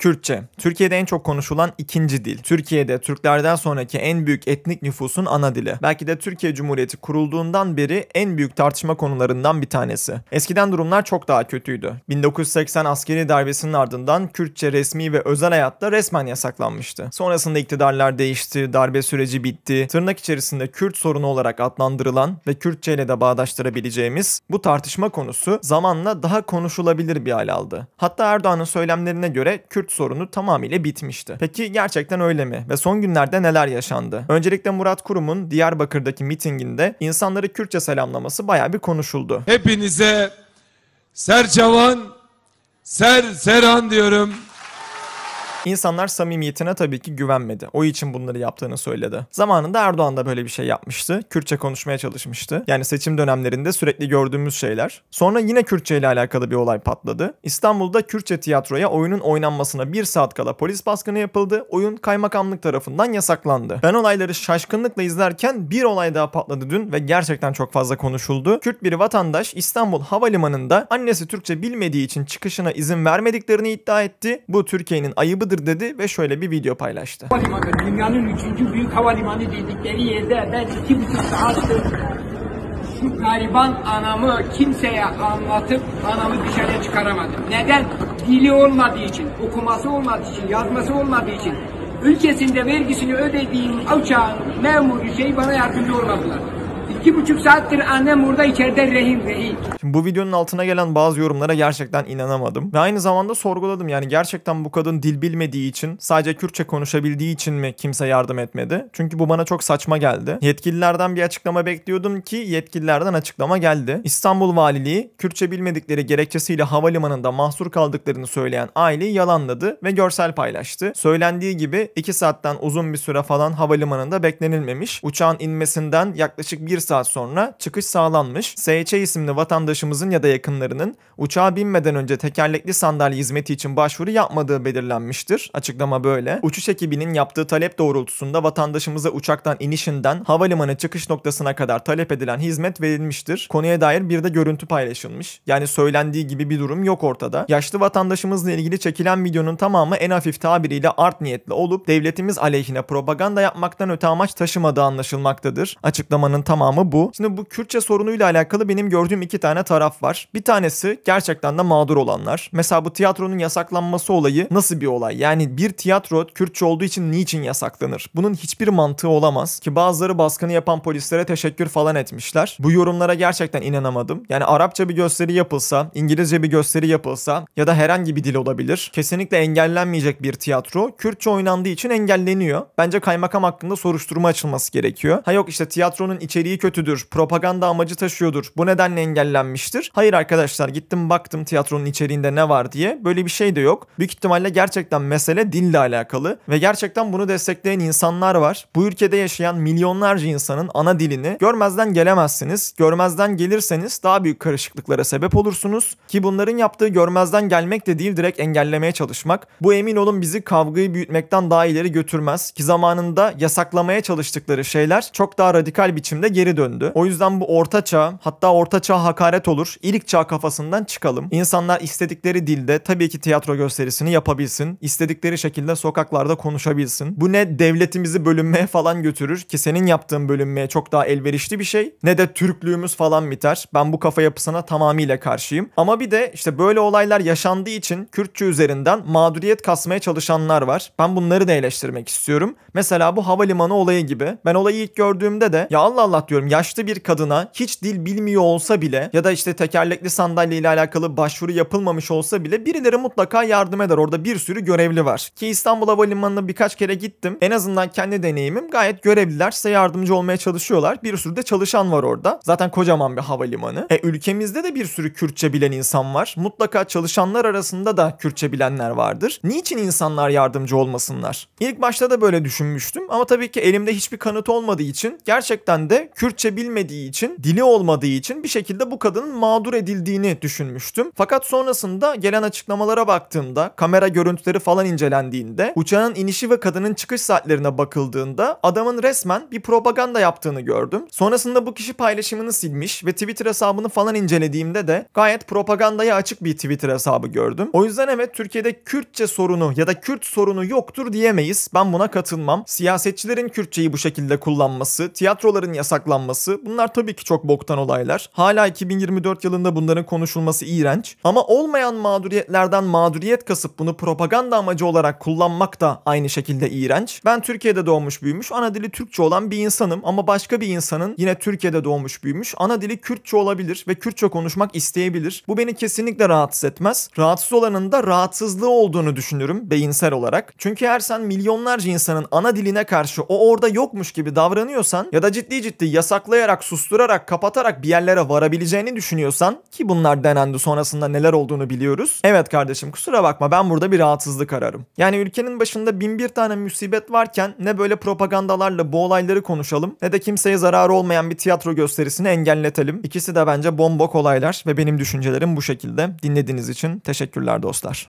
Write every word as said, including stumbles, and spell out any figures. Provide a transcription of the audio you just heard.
Kürtçe, Türkiye'de en çok konuşulan ikinci dil. Türkiye'de Türklerden sonraki en büyük etnik nüfusun ana dili. Belki de Türkiye Cumhuriyeti kurulduğundan beri en büyük tartışma konularından bir tanesi. Eskiden durumlar çok daha kötüydü. bin dokuz yüz seksen askeri darbesinin ardından Kürtçe resmi ve özel hayatta resmen yasaklanmıştı. Sonrasında iktidarlar değişti, darbe süreci bitti. Tırnak içerisinde Kürt sorunu olarak adlandırılan ve Kürtçe ile de bağdaştırabileceğimiz bu tartışma konusu zamanla daha konuşulabilir bir hal aldı. Hatta Erdoğan'ın söylemlerine göre Kürt sorunu tamamıyla bitmişti. Peki gerçekten öyle mi? Ve son günlerde neler yaşandı? Öncelikle Murat Kurum'un Diyarbakır'daki mitinginde insanları Kürtçe selamlaması bayağı bir konuşuldu. Hepinize Serçavan, Ser Serhan diyorum. İnsanlar samimiyetine tabii ki güvenmedi. O için bunları yaptığını söyledi. Zamanında Erdoğan da böyle bir şey yapmıştı. Kürtçe konuşmaya çalışmıştı. Yani seçim dönemlerinde sürekli gördüğümüz şeyler. Sonra yine Kürtçe ile alakalı bir olay patladı. İstanbul'da Kürtçe tiyatroya oyunun oynanmasına bir saat kala polis baskını yapıldı. Oyun kaymakamlık tarafından yasaklandı. Ben olayları şaşkınlıkla izlerken bir olay daha patladı dün ve gerçekten çok fazla konuşuldu. Kürt bir vatandaş İstanbul Havalimanı'nda annesi Türkçe bilmediği için çıkışına izin vermediklerini iddia etti. Bu Türkiye'nin ayıbıdır dedi ve şöyle bir video paylaştı. Havalimanı, dünyanın üçüncü büyük havalimanı dedikleri yerde ben iki buçuk saattir şu gariban anamı kimseye anlatıp anamı dışarıya çıkaramadım. Neden? Dili olmadığı için, okuması olmadığı için, yazması olmadığı için. Ülkesinde vergisini ödediğim uçağın memuru şey bana yardımcı olmadılar. İki buçuk saattir annem burada içeride rehin rehin. Şimdi bu videonun altına gelen bazı yorumlara gerçekten inanamadım. Ve aynı zamanda sorguladım. Yani gerçekten bu kadın dil bilmediği için, sadece Kürtçe konuşabildiği için mi kimse yardım etmedi? Çünkü bu bana çok saçma geldi. Yetkililerden bir açıklama bekliyordum ki yetkililerden açıklama geldi. İstanbul Valiliği Kürtçe bilmedikleri gerekçesiyle havalimanında mahsur kaldıklarını söyleyen aileyi yalanladı ve görsel paylaştı. Söylendiği gibi iki saatten uzun bir süre falan havalimanında beklenilmemiş. Uçağın inmesinden yaklaşık bir saat sonra çıkış sağlanmış. S H isimli vatandaşımızın ya da yakınlarının uçağa binmeden önce tekerlekli sandalye hizmeti için başvuru yapmadığı belirlenmiştir. Açıklama böyle. Uçuş ekibinin yaptığı talep doğrultusunda vatandaşımıza uçaktan inişinden havalimanı çıkış noktasına kadar talep edilen hizmet verilmiştir. Konuya dair bir de görüntü paylaşılmış. Yani söylendiği gibi bir durum yok ortada. Yaşlı vatandaşımızla ilgili çekilen videonun tamamı en hafif tabiriyle art niyetli olup devletimiz aleyhine propaganda yapmaktan öte amaç taşımadığı anlaşılmaktadır. Açıklamanın tamamı bu. Şimdi bu Kürtçe sorunuyla alakalı benim gördüğüm iki tane taraf var. Bir tanesi gerçekten de mağdur olanlar. Mesela bu tiyatronun yasaklanması olayı nasıl bir olay? Yani bir tiyatro Kürtçe olduğu için niçin yasaklanır? Bunun hiçbir mantığı olamaz. Ki bazıları baskını yapan polislere teşekkür falan etmişler. Bu yorumlara gerçekten inanamadım. Yani Arapça bir gösteri yapılsa, İngilizce bir gösteri yapılsa ya da herhangi bir dil olabilir. Kesinlikle engellenmeyecek bir tiyatro Kürtçe oynandığı için engelleniyor. Bence kaymakam hakkında soruşturma açılması gerekiyor. Ha yok işte tiyatronun içeriği kötüdür, propaganda amacı taşıyordur, bu nedenle engellenmiştir. Hayır arkadaşlar, gittim baktım tiyatronun içeriğinde ne var diye. Böyle bir şey de yok. Büyük ihtimalle gerçekten mesele dille alakalı ve gerçekten bunu destekleyen insanlar var. Bu ülkede yaşayan milyonlarca insanın ana dilini görmezden gelemezsiniz. Görmezden gelirseniz daha büyük karışıklıklara sebep olursunuz ki bunların yaptığı görmezden gelmek de değil, direkt engellemeye çalışmak. Bu emin olun bizi kavgayı büyütmekten daha ileri götürmez ki zamanında yasaklamaya çalıştıkları şeyler çok daha radikal biçimde geri döndü. O yüzden bu orta çağ, hatta orta çağ hakaret olur. İlk çağ kafasından çıkalım. İnsanlar istedikleri dilde tabii ki tiyatro gösterisini yapabilsin. İstedikleri şekilde sokaklarda konuşabilsin. Bu ne devletimizi bölünmeye falan götürür ki senin yaptığın bölünmeye çok daha elverişli bir şey. Ne de Türklüğümüz falan biter. Ben bu kafa yapısına tamamıyla karşıyım. Ama bir de işte böyle olaylar yaşandığı için Kürtçe üzerinden mağduriyet kasmaya çalışanlar var. Ben bunları da eleştirmek istiyorum. Mesela bu havalimanı olayı gibi. Ben olayı ilk gördüğümde de ya Allah Allah diyorum, yaşlı bir kadına hiç dil bilmiyor olsa bile ya da işte tekerlekli sandalye ile alakalı başvuru yapılmamış olsa bile birileri mutlaka yardım eder. Orada bir sürü görevli var. Ki İstanbul Havalimanı'na birkaç kere gittim. En azından kendi deneyimim, gayet görevliler size yardımcı olmaya çalışıyorlar. Bir sürü de çalışan var orada. Zaten kocaman bir havalimanı. E ülkemizde de bir sürü Kürtçe bilen insan var. Mutlaka çalışanlar arasında da Kürtçe bilenler vardır. Niçin insanlar yardımcı olmasınlar? İlk başta da böyle düşünmüştüm ama tabii ki elimde hiçbir kanıt olmadığı için gerçekten de Kürtçe bilmediği için, dili olmadığı için bir şekilde bu kadının mağdur edildiğini düşünmüştüm. Fakat sonrasında gelen açıklamalara baktığımda, kamera görüntüleri falan incelendiğinde, uçağın inişi ve kadının çıkış saatlerine bakıldığında adamın resmen bir propaganda yaptığını gördüm. Sonrasında bu kişi paylaşımını silmiş ve Twitter hesabını falan incelediğimde de gayet propagandaya açık bir Twitter hesabı gördüm. O yüzden evet, Türkiye'de Kürtçe sorunu ya da Kürt sorunu yoktur diyemeyiz. Ben buna katılmam. Siyasetçilerin Kürtçeyi bu şekilde kullanması, tiyatroların yasaklanması, bunlar tabii ki çok boktan olaylar. Hala iki bin yirmi dört yılında bunların konuşulması iğrenç. Ama olmayan mağduriyetlerden mağduriyet kasıp bunu propaganda amacı olarak kullanmak da aynı şekilde iğrenç. Ben Türkiye'de doğmuş büyümüş, ana dili Türkçe olan bir insanım ama başka bir insanın yine Türkiye'de doğmuş büyümüş, ana dili Kürtçe olabilir ve Kürtçe konuşmak isteyebilir. Bu beni kesinlikle rahatsız etmez. Rahatsız olanın da rahatsızlığı olduğunu düşünürüm beyinsel olarak. Çünkü eğer sen milyonlarca insanın ana diline karşı o orada yokmuş gibi davranıyorsan ya da ciddi ciddi yasaklayarak, susturarak, kapatarak bir yerlere varabileceğini düşünüyorsan, ki bunlar denendi, sonrasında neler olduğunu biliyoruz. Evet kardeşim, kusura bakma, ben burada bir rahatsızlık ararım. Yani ülkenin başında bin bir tane musibet varken ne böyle propagandalarla bu olayları konuşalım ne de kimseye zararı olmayan bir tiyatro gösterisini engelletelim. İkisi de bence bombok olaylar ve benim düşüncelerim bu şekilde. Dinlediğiniz için teşekkürler dostlar.